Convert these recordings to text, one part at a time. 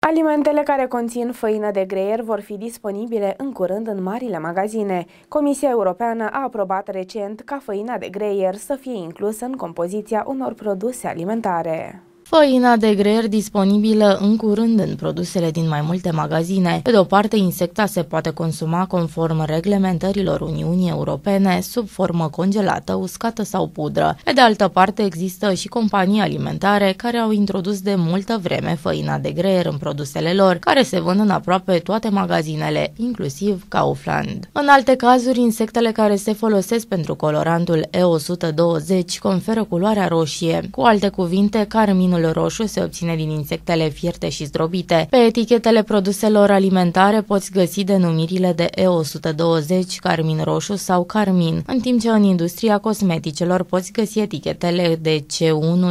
Alimentele care conțin făină de greier vor fi disponibile în curând în marile magazine. Comisia Europeană a aprobat recent ca făina de greier să fie inclusă în compoziția unor produse alimentare. Făina de greier disponibilă în curând în produsele din mai multe magazine. Pe de o parte, insecta se poate consuma conform reglementărilor Uniunii Europene sub formă congelată, uscată sau pudră. Pe de altă parte, există și companii alimentare care au introdus de multă vreme făina de greier în produsele lor, care se vând în aproape toate magazinele, inclusiv Kaufland. În alte cazuri, insectele care se folosesc pentru colorantul E120 conferă culoarea roșie. Cu alte cuvinte, carminul roșu se obține din insectele fierte și zdrobite. Pe etichetele produselor alimentare poți găsi denumirile de E120, carmin roșu sau carmin, în timp ce în industria cosmeticelor poți găsi etichetele de C1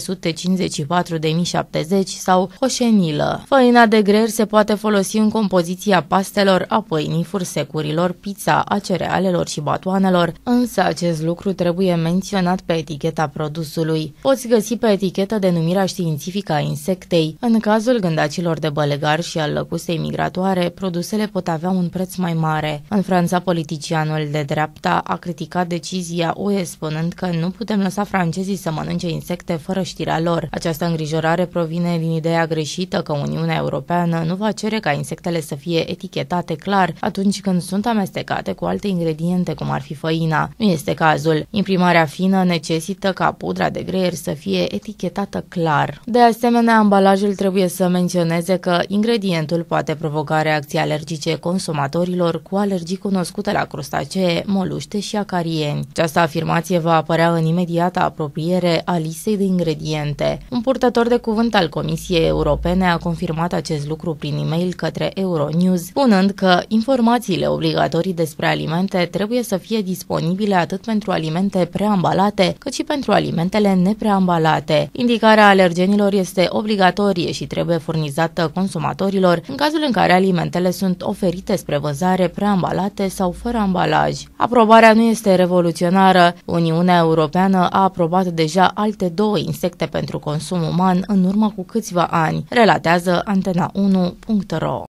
754.070 sau coșenilă. Făina de greier se poate folosi în compoziția pastelor, a pâinii, fursecurilor, pizza, a cerealelor și batoanelor, însă acest lucru trebuie menționat pe eticheta produsului. Poți găsi pe etichetă denumirea științifică a insectei. În cazul gândacilor de bălegar și al lăcustei migratoare, produsele pot avea un preț mai mare. În Franța, politicianul de dreapta a criticat decizia UE spunând că nu putem lăsa francezii să mănânce insecte fără știrea lor. Această îngrijorare provine din ideea greșită că Uniunea Europeană nu va cere ca insectele să fie etichetate clar atunci când sunt amestecate cu alte ingrediente, cum ar fi făina. Nu este cazul. Imprimarea fină necesită ca pudra de greier să fie etichetată clar. De asemenea, ambalajul trebuie să menționeze că ingredientul poate provoca reacții alergice consumatorilor cu alergii cunoscute la crustacee, moluște și acarieni. Această afirmație va apărea în imediată apropiere a listei de ingrediente. Un purtător de cuvânt al Comisiei Europene a confirmat acest lucru prin e-mail către Euronews, spunând că informațiile obligatorii despre alimente trebuie să fie disponibile atât pentru alimente preambalate, cât și pentru alimentele nepreambalate. Indicarea alergenilor este obligatorie și trebuie furnizată consumatorilor în cazul în care alimentele sunt oferite spre vânzare preambalate sau fără ambalaj. Aprobarea nu este revoluționară. Uniunea Europeană a aprobat deja alte 2 insecte pentru consum uman în urmă cu câțiva ani, relatează Antena1.ro.